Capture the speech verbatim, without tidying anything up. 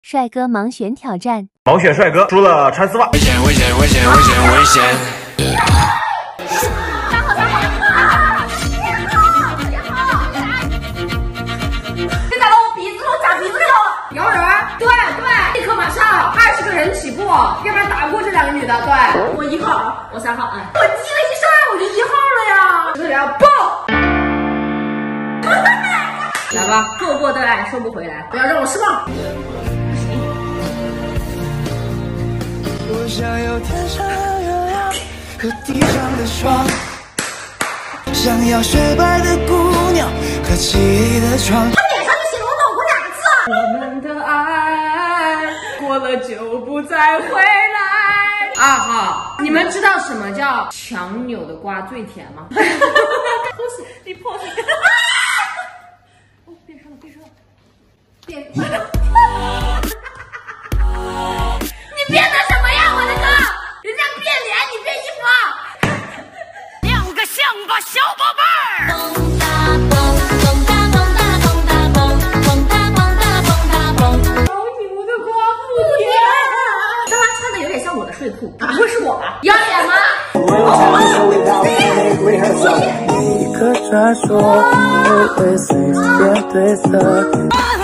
帅哥盲选挑战， 盲选帅哥输了穿丝袜。 危险危险危险危险危险！ 别打到我鼻子了，我夹鼻子掉了。摇人，对对，立刻马上，二十个人起步，要不然打不过这两个女的。对，我一号，我三号，嗯，我积了一上来我就一号了呀。这俩爆！来吧，做过的爱收不回来，不要让我失望。 我想有天上的月亮和地上的霜，想要雪白的姑娘和记忆的床。 他脸上就写了我老公两个字。我们的爱过了就不再回来。二号，你们知道什么叫强扭的瓜最甜吗？pose， 你 pose。哦，变身了，变身了，变。你变的什么呀，我的哥？人家变脸，你变衣服啊？ 两个象吧，小宝贝儿。 蹦哒蹦，蹦哒蹦哒蹦哒蹦，蹦哒蹦哒蹦哒蹦。 好牛的瓜不甜。刚刚穿的有点像我的睡裤，不会是我吧？要脸吗？ 一个传说，会随时间褪色。